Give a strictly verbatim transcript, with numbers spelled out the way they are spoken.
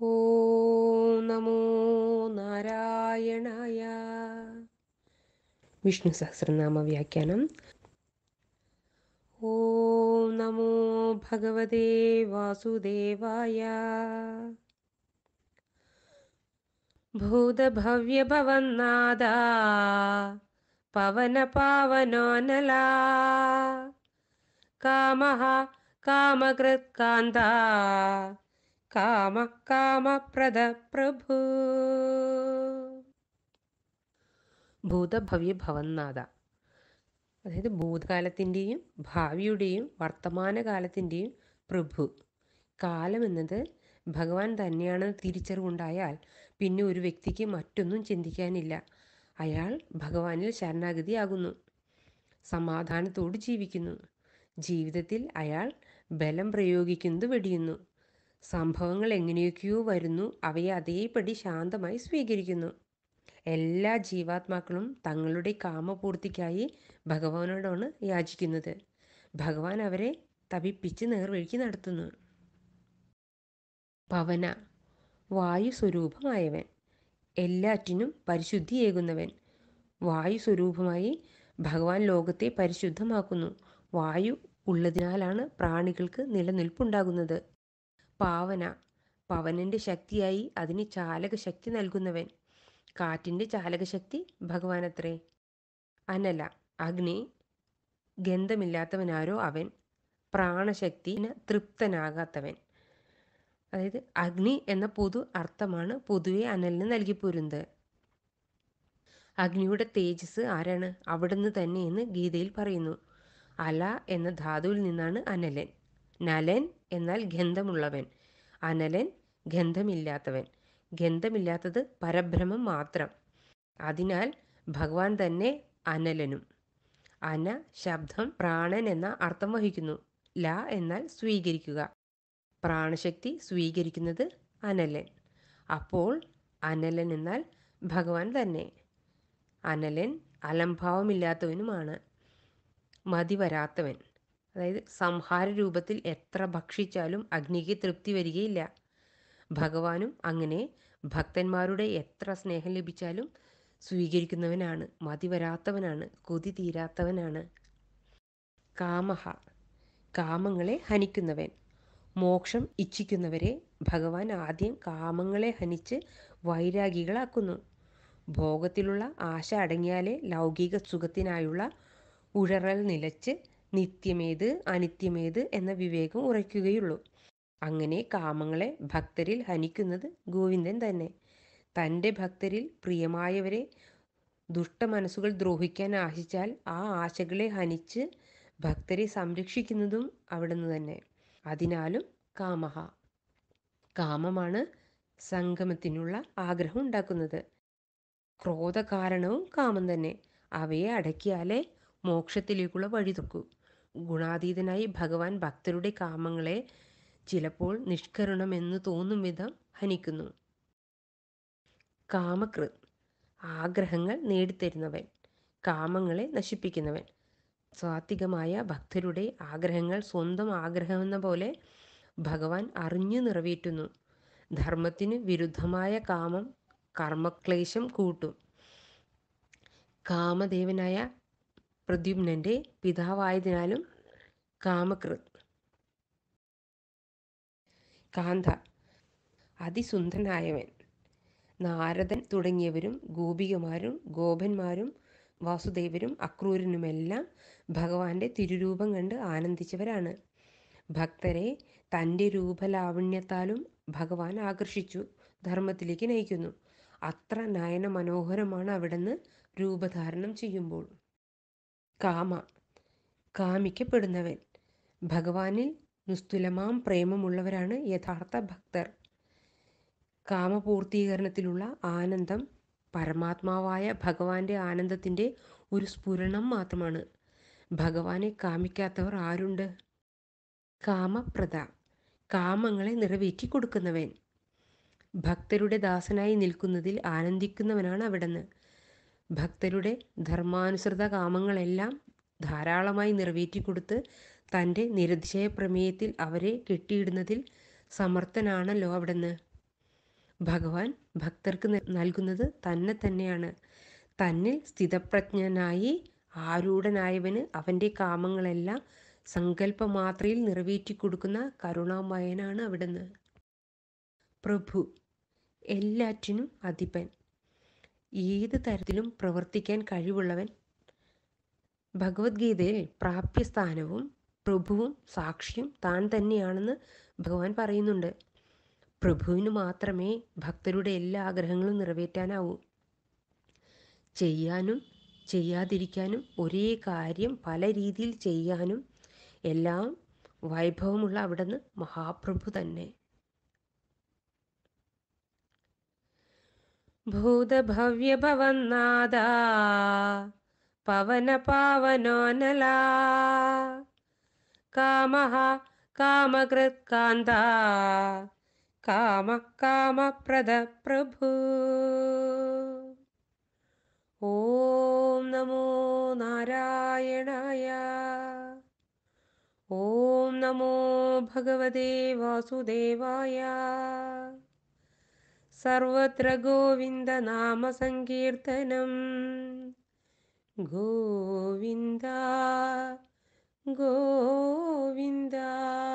ഓം നമോ നാരായണായ. വിഷ്ണു സഹസ്രനാമ വ്യാഖ്യാനം. ഓം നമോ ഭഗവതേ വാസുദേവായ. ഭൂതഭവ്യഭവന്നാദ പവന പാവനോനലാ കാമഃ കാമകൃത് കാന്ത കാമ കാമപ്രദ പ്രഭു. ഭൂതഭവ്യ ഭവന്നാഥ, അതായത് ഭൂതകാലത്തിൻ്റെയും ഭാവിയുടെയും വർത്തമാനകാലത്തിൻ്റെയും പ്രഭു. കാലം എന്നത് ഭഗവാൻ തന്നെയാണെന്ന് തിരിച്ചറിവുണ്ടായാൽ പിന്നെ ഒരു വ്യക്തിക്ക് മറ്റൊന്നും ചിന്തിക്കാനില്ല. അയാൾ ഭഗവാനിൽ ശരണാഗതിയാകുന്നു, സമാധാനത്തോട് ജീവിക്കുന്നു. ജീവിതത്തിൽ അയാൾ ബലം പ്രയോഗിക്കുന്നത് വെടിയുന്നു. സംഭവങ്ങൾ എങ്ങനെയൊക്കെയോ വരുന്നു, അവയെ അതേപടി ശാന്തമായി സ്വീകരിക്കുന്നു. എല്ലാ ജീവാത്മാക്കളും തങ്ങളുടെ കാമപൂർത്തിക്കായി ഭഗവാനോടാണ് യാചിക്കുന്നത്. ഭഗവാൻ അവരെ തപിപ്പിച്ച് നേർവഴിക്ക് നടത്തുന്നു. പവന, വായു സ്വരൂപമായവൻ, എല്ലാറ്റിനും പരിശുദ്ധിയേകുന്നവൻ. വായു സ്വരൂപമായി ഭഗവാൻ ലോകത്തെ പരിശുദ്ധമാക്കുന്നു. വായു ഉള്ളതിനാലാണ് പ്രാണികൾക്ക് നിലനിൽപ്പുണ്ടാകുന്നത്. പാവന, പവനൻ്റെ ശക്തിയായി അതിന് ചാലകശക്തി നൽകുന്നവൻ. കാറ്റിൻ്റെ ചാലകശക്തി ഭഗവാനത്രേ. അനല, അഗ്നി, ഗന്ധമില്ലാത്തവനാരോ അവൻ. പ്രാണശക്തിന് തൃപ്തനാകാത്തവൻ. അതായത് അഗ്നി എന്ന പൊതു അർത്ഥമാണ് പൊതുവെ അനലിന് നൽകിപ്പോരുന്നത്. അഗ്നിയുടെ തേജസ് ആരാണ്? അവിടുന്ന് തന്നെ എന്ന് ഗീതയിൽ പറയുന്നു. അല എന്ന ധാതുവിൽ നിന്നാണ് അനലൻ. നലൻ എന്നാൽ ഗന്ധമുള്ളവൻ, അനലൻ ഗന്ധമില്ലാത്തവൻ. ഗന്ധമില്ലാത്തത് പരബ്രഹ്മം മാത്രം. അതിനാൽ ഭഗവാൻ തന്നെ അനലനും. അന ശബ്ദം പ്രാണൻ എന്ന അർത്ഥം വഹിക്കുന്നു. ല എന്നാൽ സ്വീകരിക്കുക. പ്രാണശക്തി സ്വീകരിക്കുന്നത് അനലൻ. അപ്പോൾ അനലൻ എന്നാൽ ഭഗവാൻ തന്നെ. അനലൻ അലംഭാവമില്ലാത്തവനുമാണ്. മതി വരാത്തവൻ, അതായത് സംഹാര രൂപത്തിൽ എത്ര ഭക്ഷിച്ചാലും അഗ്നിക്ക് തൃപ്തി വരികയില്ല. ഭഗവാനും അങ്ങനെ ഭക്തന്മാരുടെ എത്ര സ്നേഹം ലഭിച്ചാലും സ്വീകരിക്കുന്നവനാണ്, മതി വരാത്തവനാണ്, കൊതി തീരാത്തവനാണ്. കാമഹ, കാമങ്ങളെ ഹനിക്കുന്നവൻ. മോക്ഷം ഇച്ഛിക്കുന്നവരെ ഭഗവാൻ ആദ്യം കാമങ്ങളെ ഹനിച്ച് വൈരാഗികളാക്കുന്നു. ഭോഗത്തിലുള്ള ആശ അടങ്ങിയാലേ ലൗകിക സുഖത്തിനായുള്ള ഉഴറൽ നിലച്ച് നിത്യമേത് അനിത്യമേത് എന്ന വിവേകം ഉറയ്ക്കുകയുള്ളൂ. അങ്ങനെ കാമങ്ങളെ ഭക്തരിൽ ഹനിക്കുന്നത് ഗോവിന്ദൻ തന്നെ. തൻ്റെ ഭക്തരിൽ പ്രിയമായവരെ ദുഷ്ടമനസ്സുകൾ ദ്രോഹിക്കാൻ ആശിച്ചാൽ ആ ആശകളെ ഹനിച്ച് ഭക്തരെ സംരക്ഷിക്കുന്നതും അവിടുന്ന് തന്നെ. അതിനാലും കാമഹ, കാമമാണ് സംഗമത്തിനുള്ള ആഗ്രഹം ഉണ്ടാക്കുന്നത്. ക്രോധകാരണവും കാമം തന്നെ. അവയെ അടക്കിയാലേ മോക്ഷത്തിലേക്കുള്ള വഴി തുറക്കൂ. ഗുണാതീതനായി ഭഗവാൻ ഭക്തരുടെ കാമങ്ങളെ ചിലപ്പോൾ നിഷ്കരുണമെന്ന് തോന്നും വിധം ഹനിക്കുന്നു. കാമകൃത്, ആഗ്രഹങ്ങൾ നേടിത്തരുന്നവൻ, കാമങ്ങളെ നശിപ്പിക്കുന്നവൻ. സാത്വികമായ ഭക്തരുടെ ആഗ്രഹങ്ങൾ സ്വന്തം ആഗ്രഹമെന്ന പോലെ ഭഗവാൻ അറിഞ്ഞു നിറവേറ്റുന്നു. ധർമ്മത്തിന് വിരുദ്ധമായ കാമം കർമ്മക്ലേശം കൂട്ടും. കാമദേവനായ പ്രദ്യുമ്നൻ്റെ പിതാവായതിനാലും കാമകൃത്. കാന്ത, അതിസുന്ദരനായവൻ. നാരദൻ തുടങ്ങിയവരും ഗോപികമാരും ഗോപന്മാരും വാസുദേവരും അക്രൂരനുമെല്ലാം ഭഗവാന്റെ തിരുരൂപം കണ്ട് ആനന്ദിച്ചവരാണ്. ഭക്തരെ തൻ്റെ രൂപലാവണ്യത്താലും ഭഗവാൻ ആകർഷിച്ചു ധർമ്മത്തിലേക്ക് നയിക്കുന്നു. അത്ര നയന മനോഹരമാണ് അവിടുന്ന് രൂപധാരണം ചെയ്യുമ്പോൾ. കാമ, കാമിക്കപ്പെടുന്നവൻ. ഭഗവാനിൽ നിസ്തുലമാം പ്രേമമുള്ളവരാണ് യഥാർത്ഥ ഭക്തർ. കാമപൂർത്തീകരണത്തിലുള്ള ആനന്ദം പരമാത്മാവായ ഭഗവാന്റെ ആനന്ദത്തിൻ്റെ ഒരു സ്ഫുരണം മാത്രമാണ്. ഭഗവാനെ കാമിക്കാത്തവർ ആരുണ്ട്? കാമപ്രദ, കാമങ്ങളെ നിറവേറ്റി കൊടുക്കുന്നവൻ. ഭക്തരുടെ ദാസനായി നിൽക്കുന്നതിൽ ആനന്ദിക്കുന്നവനാണ് അവിടുന്ന്. ഭക്തരുടെ ധർമാനുസൃത കാമങ്ങളെല്ലാം ധാരാളമായി നിറവേറ്റിക്കൊടുത്ത് തൻ്റെ നിരതിശയ പ്രമേയത്തിൽ അവരെ കെട്ടിയിടുന്നതിൽ സമർത്ഥനാണല്ലോ അവിടുന്ന്. ഭഗവാൻ ഭക്തർക്ക് നൽകുന്നത് തന്നെ തന്നെയാണ്. തന്നിൽ സ്ഥിതപ്രജ്ഞനായി ആരൂഢനായവന് അവൻ്റെ കാമങ്ങളെല്ലാം സങ്കല്പമാത്രയിൽ നിറവേറ്റിക്കൊടുക്കുന്ന കരുണാമയനാണ് അവിടുന്ന്. പ്രഭു, എല്ലാറ്റിനും അധിപൻ, ഏത് തരത്തിലും പ്രവർത്തിക്കാൻ കഴിവുള്ളവൻ. ഭഗവത്ഗീതയിൽ പ്രാപ്യസ്ഥാനവും പ്രഭുവും സാക്ഷിയും താൻ തന്നെയാണെന്ന് ഭഗവാൻ പറയുന്നുണ്ട്. പ്രഭുവിന് മാത്രമേ ഭക്തരുടെ എല്ലാ ആഗ്രഹങ്ങളും നിറവേറ്റാനാവൂ. ചെയ്യാനും ചെയ്യാതിരിക്കാനും, ഒരേ കാര്യം പല രീതിയിൽ ചെയ്യാനും എല്ലാം വൈഭവമുള്ള അവിടുന്ന് മഹാപ്രഭു തന്നെ. ഭൂതഭവ്യഭവന്നാദ പവന പാവനോനലാ കാമഃ കാമകൃത് കാന്ത കാമ കാമപ്രദ പ്രഭു. ഓം നമോ നാരായണായ. ഓം നമോ ഭഗവതേ വാസുദേവായ. സർവത്ര ഗോവിന്ദ നാമ സങ്കീർത്തനം. ഗോവിന്ദ ഗോവിന്ദ.